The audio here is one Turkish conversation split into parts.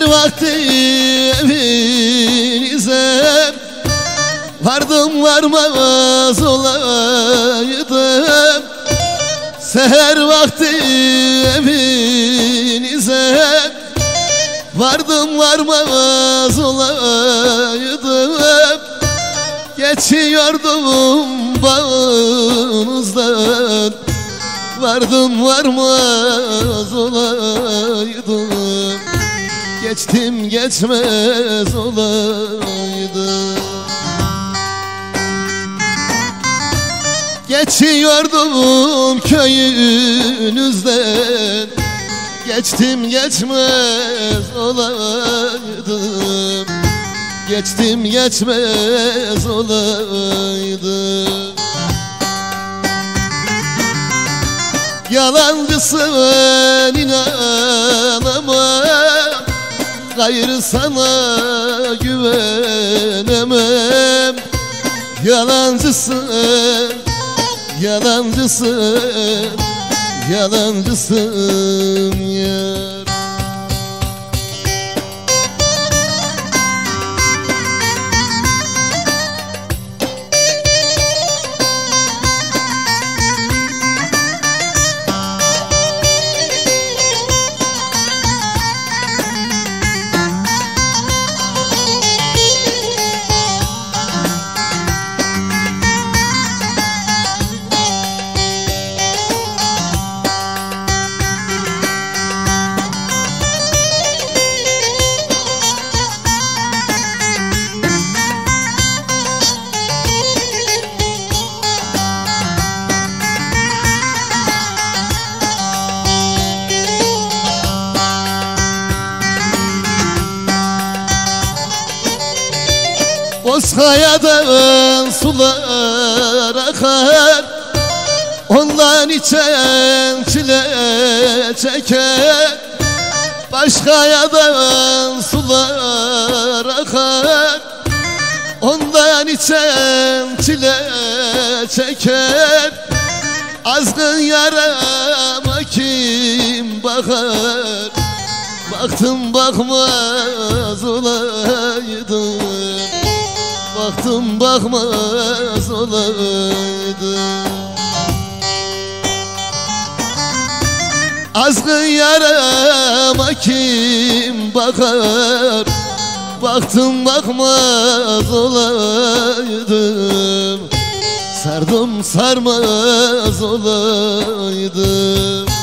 vakti evinize vardım varmaz olaydım. Seher vakti evinize vardım varmaz olaydım. Geçiyordum bağınızdan vardım varmaz olaydım. Geçtim geçmez olaydım. Geçiyordum köyünüzden geçtim geçmez olaydım. Geçtim geçmez olaydım. Yalancısın inanamam, gayrı sana güvenemem. Yalancısın, yalancısın, yalancısın yar. Bozkaya'dan sular akar, ondan içen çile çeker. Başkayadan sular akar, ondan içen çile çeker. Azgın yarama kim bakar, baktım bakmaz olaydım. Baktım bakmaz olaydım. Azgın yarama kim bakar, baktım bakmaz olaydım. Sardım sarmaz olaydım.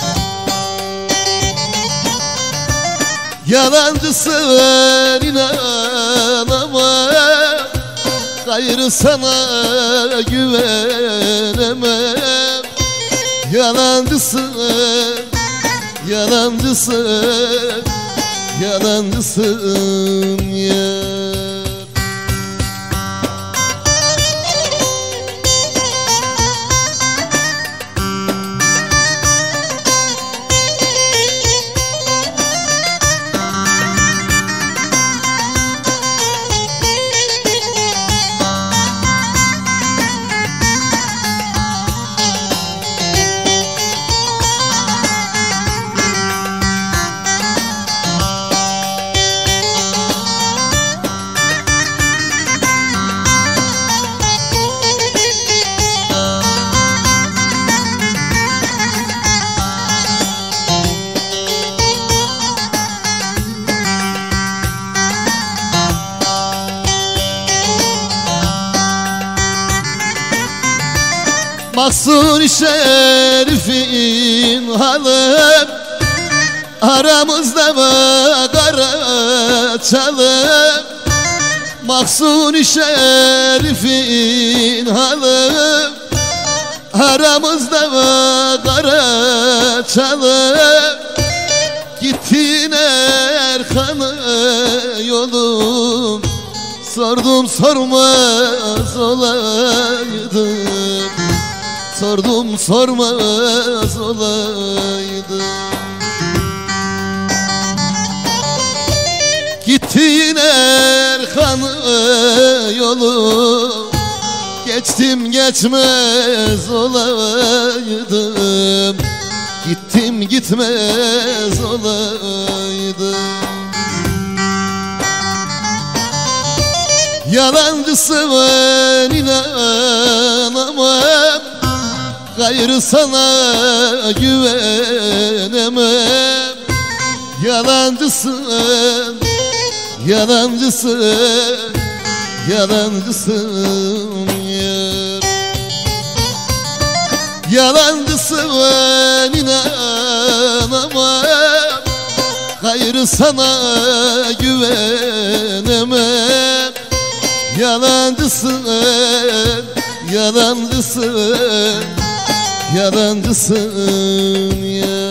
Yalancısın inanamam, gayrı sana güvenemem. Yalancısın, yalancısın, yalancısın ya. Mahsuni Şerif'in halı, aramızda mı kara çalı. Mahsuni Şerif'in halı, aramızda mı kara çalı. Gittin Erkan'ı yolum, sordum sormaz olaydım. Sordum sormaz olaydım. Gittin Erkan'ı yolu, geçtim geçmez olaydım. Gittim gitmez olaydım. Yalancısın inanamam, gayrı sana güvenemem. Yalancısın, yalancısın, yalancısın yar. Yalancısın inanamam, gayrı sana güvenemem. Yalancısın, yalancısın, yalancısın ya.